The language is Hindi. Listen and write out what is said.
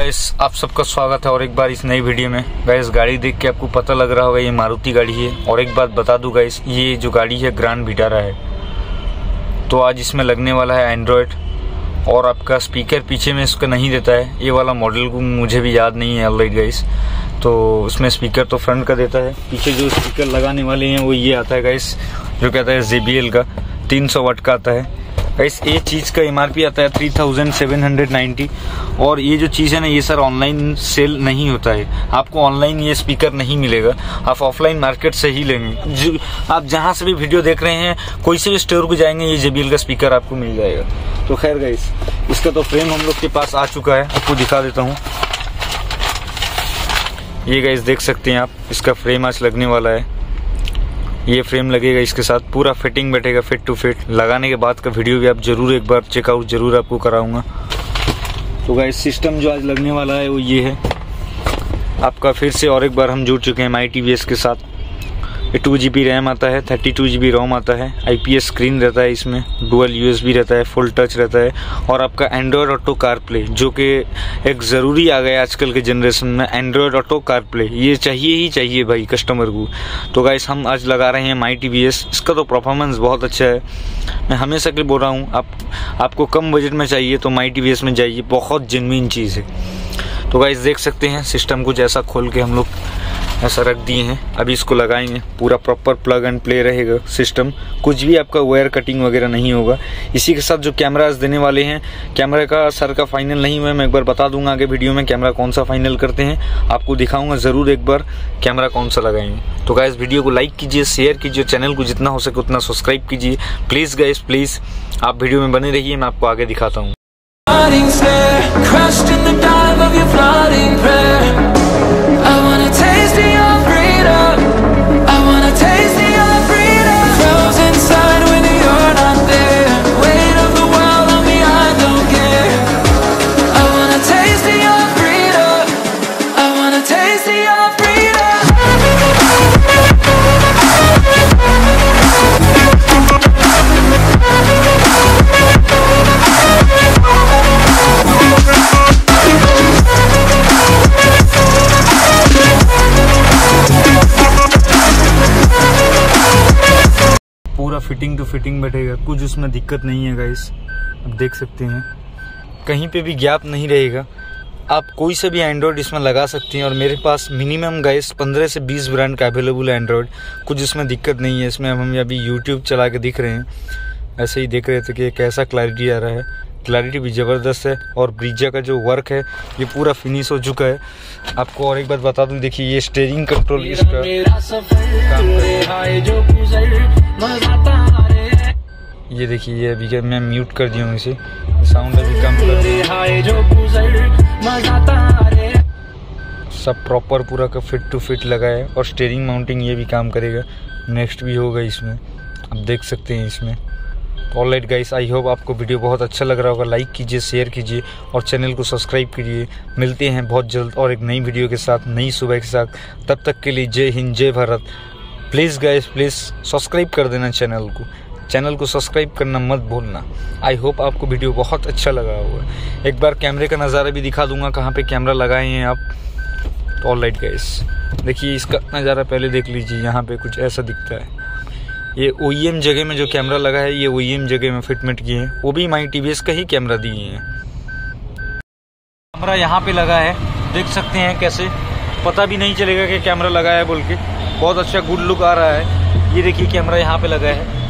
गाइस, आप सबका स्वागत है और एक बार इस नई वीडियो में। गाइस, गाड़ी देख के आपको पता लग रहा होगा ये मारुति गाड़ी है। और एक बात बता दूं गाइस, ये जो गाड़ी है ग्रैंड विटारा है। तो आज इसमें लगने वाला है एंड्रॉयड और आपका स्पीकर पीछे में इसका नहीं देता है। ये वाला मॉडल को मुझे भी याद नहीं है ऑलराइट गाइस। तो उसमें स्पीकर तो फ्रंट का देता है, पीछे जो स्पीकर लगाने वाले हैं वो ये आता है गाइस, जो कहता है JBL का 300 वाट का आता है गाइस। ये चीज़ का MRP आता है 3790। और ये जो चीज़ है ना, ये सर ऑनलाइन सेल नहीं होता है। आपको ऑनलाइन ये स्पीकर नहीं मिलेगा, आप ऑफलाइन मार्केट से ही लेंगे। जो आप जहाँ से भी वीडियो देख रहे हैं, कोई से भी स्टोर को जाएंगे, ये JBL का स्पीकर आपको मिल जाएगा। तो खैर गाइस, इसका तो फ्रेम हम लोग के पास आ चुका है, आपको दिखा देता हूँ। ये गाइस देख सकते हैं आप, इसका फ्रेम आज लगने वाला है। ये फ्रेम लगेगा इसके साथ, पूरा फिटिंग बैठेगा, फिट टू फिट। लगाने के बाद का वीडियो भी आप जरूर एक बार चेकआउट जरूर आपको कराऊंगा। तो गाइस, सिस्टम जो आज लगने वाला है वो ये है आपका। फिर से और एक बार हम जुड़ चुके हैं MyTVS के साथ। 2GB रैम आता है, 32GB रोम आता है, IPS स्क्रीन रहता है, इसमें डुअल USB रहता है, फुल टच रहता है। और आपका एंड्रॉयड ऑटो कारप्ले, जो कि एक ज़रूरी आ गया आजकल के जनरेशन में। एंड्रॉयड ऑटो कारप्ले ये चाहिए ही चाहिए भाई कस्टमर को। तो गाइस, हम आज लगा रहे हैं MyTVS। इसका तो परफॉर्मेंस बहुत अच्छा है। मैं हमेशा के लिए बोल रहा हूँ, आपको कम बजट में चाहिए तो MyTVS में जाइए, बहुत जेन्युइन चीज़ है। तो गाइस देख सकते हैं, सिस्टम कुछ ऐसा खोल के हम लोग ऐसा रख दिए हैं। अभी इसको लगाएंगे, पूरा प्रॉपर प्लग एंड प्ले रहेगा सिस्टम। कुछ भी आपका वायर कटिंग वगैरह नहीं होगा। इसी के साथ जो कैमरास देने वाले हैं, कैमरा का सर का फाइनल नहीं हुआ है, मैं एक बार बता दूंगा आगे वीडियो में कैमरा कौन सा फाइनल करते हैं, आपको दिखाऊंगा जरूर एक बार कैमरा कौन सा लगाएंगे। तो गाइस, वीडियो को लाइक कीजिए, शेयर कीजिए, चैनल को जितना हो सके उतना सब्सक्राइब कीजिए प्लीज गाइस, प्लीज। आप वीडियो में बने रहिए, मैं आपको आगे दिखाता हूँ। पूरा फिटिंग टू फिटिंग बैठेगा, कुछ उसमें दिक्कत नहीं है गाइस। आप देख सकते हैं, कहीं पे भी गैप नहीं रहेगा। आप कोई से भी एंड्रॉयड इसमें लगा सकते हैं। और मेरे पास मिनिमम गाइस 15 से 20 ब्रांड का अवेलेबल है एंड्रॉयड, कुछ इसमें दिक्कत नहीं है। इसमें हम अभी YouTube चला के दिख रहे हैं, ऐसे ही देख रहे थे कि कैसा क्लैरिटी आ रहा है। क्लैरिटी भी ज़बरदस्त है। और ब्रिजा का जो वर्क है ये पूरा फिनिश हो चुका है। आपको और एक बात बता दूं, देखिए ये स्टीयरिंग कंट्रोल इसका ये देखिए, ये अभी मैं म्यूट कर दिया हूँ इसे, साउंड अभी कम कर सब प्रॉपर पूरा का फिट टू फिट लगा है। और स्टीयरिंग माउंटिंग ये भी काम करेगा, नेक्स्ट भी होगा इसमें, आप देख सकते हैं इसमें। ऑलराइट गाइस, आई होप आपको वीडियो बहुत अच्छा लग रहा होगा। लाइक कीजिए, शेयर कीजिए और चैनल को सब्सक्राइब कीजिए। मिलते हैं बहुत जल्द और एक नई वीडियो के साथ, नई सुबह के साथ। तब तक के लिए जय हिंद, जय Bharat. Please guys, please subscribe कर देना चैनल को सब्सक्राइब करना मत भूलना। आई होप आपको वीडियो बहुत अच्छा लगा होगा। एक बार कैमरे का नज़ारा भी दिखा दूंगा, कहाँ पे कैमरा लगाए हैं आप। तो ऑलराइट गाइस, देखिए इसका नज़ारा पहले देख लीजिए, यहाँ पे कुछ ऐसा दिखता है। ये OEM जगह में जो कैमरा लगा है, ये OEM जगह में फिटमेंट किए हैं, वो भी MyTVS का ही कैमरा दिए हैं। कैमरा यहाँ पे लगा है, देख सकते हैं कैसे, पता भी नहीं चलेगा कि कैमरा लगा है बोल के। बहुत अच्छा गुड लुक आ रहा है। ये देखिए कैमरा यहाँ पे लगा है।